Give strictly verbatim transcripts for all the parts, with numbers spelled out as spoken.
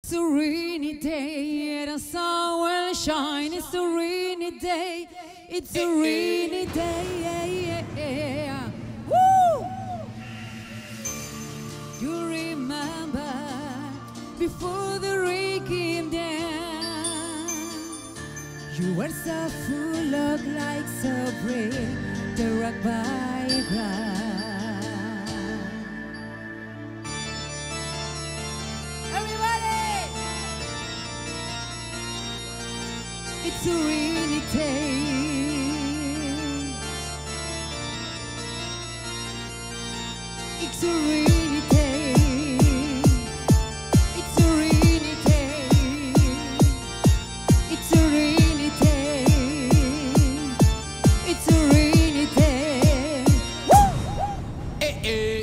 It's a rainy day, and the sun will shine. It's a rainy day, it's a rainy day. Woo! You remember before the rain came down, you were so full of like so brave, the rock by ground. It's a rainy day. It's a rainy day. It's a rainy day. It's a rainy day. It's a rainy day. Woo! Eh, eh.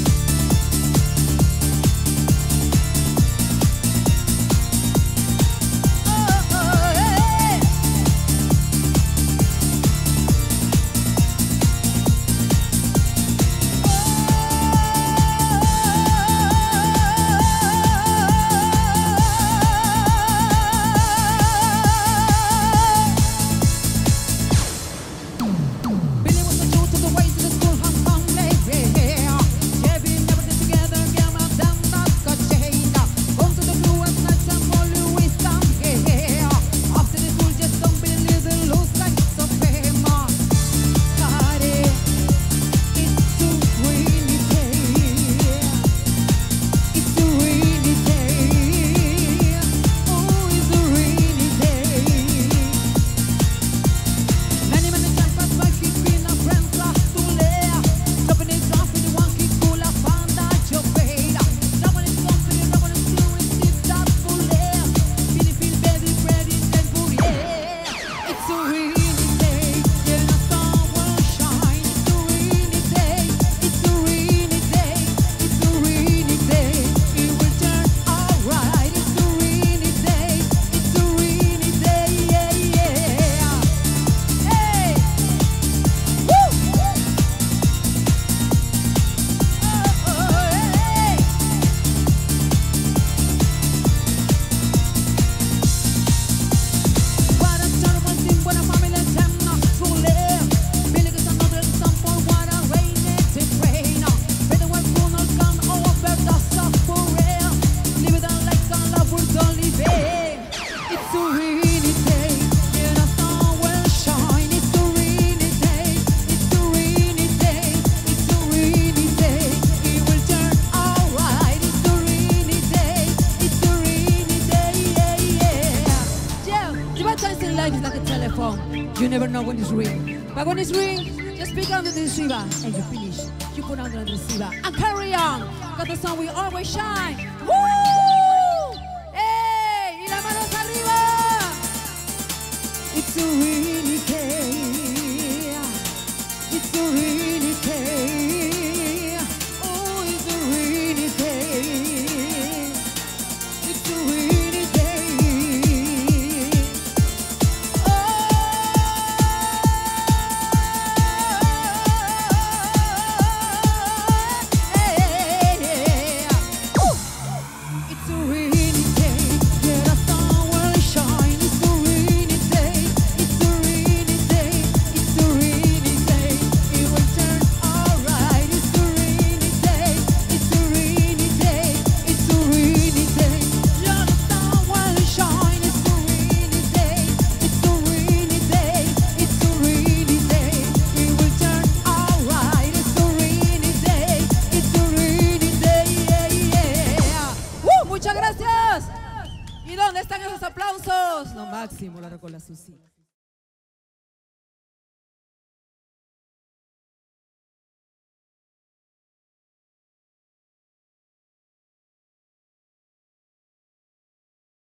Life is like a telephone. You never know when it's ring. But when it's ring, just pick under the receiver and you finish. You put under the receiver and carry on. Got the sun will always shine. Woo! Hey! Y las manos arriba! It's a rainy day. It's a rainy day. Oh, it's a rainy day. It's a rainy day. Muchas gracias. ¿Y dónde están esos aplausos? Lo máximo, la con la Susi.